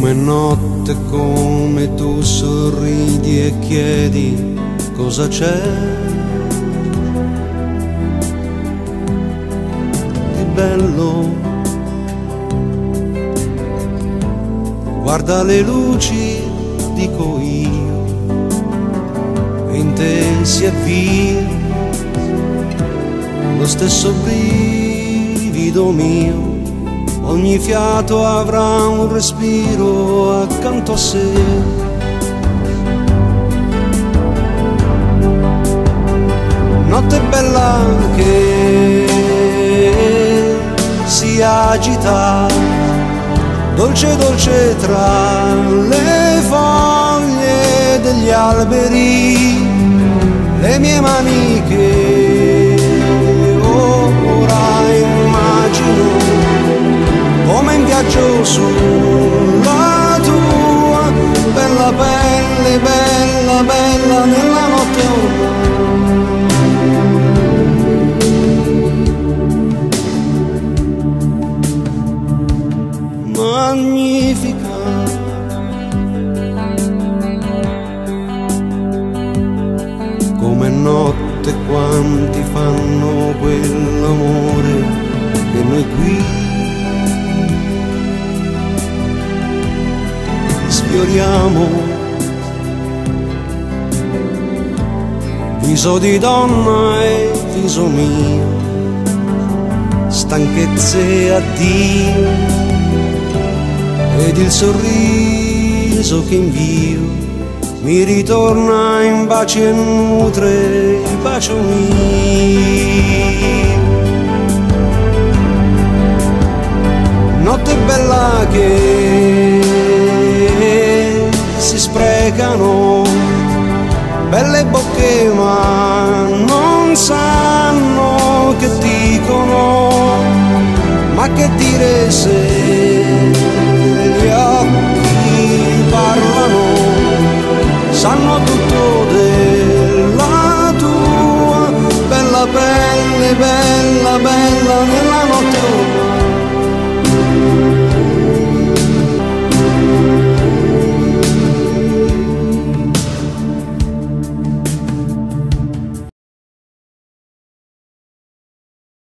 come notte, come tu sorridi e chiedi cosa c'è di bello. Guarda le luci, dico io, e in te si avvia lo stesso brivido mio. Ogni fiato avrà un respiro accanto a sé. Notte bella che si agita, dolce dolce tra le foglie degli alberi, le mie mani che ora immagino come in viaggio sulla tua bella pelle, bella, bella nella notte ormai magnifica. Come notte quanti fanno quell'amore che noi qui sfioriamo, viso di donna e viso mio, stanchezze e addio, ed il sorriso che invio mi ritorna in baci e nutre il bacio mio. Notte bella che si sprecano, belle bocche ma non sanno che dicono, ma che dire se gli occhi parlano, sanno tutto della tua bella pelle, bella, bella nella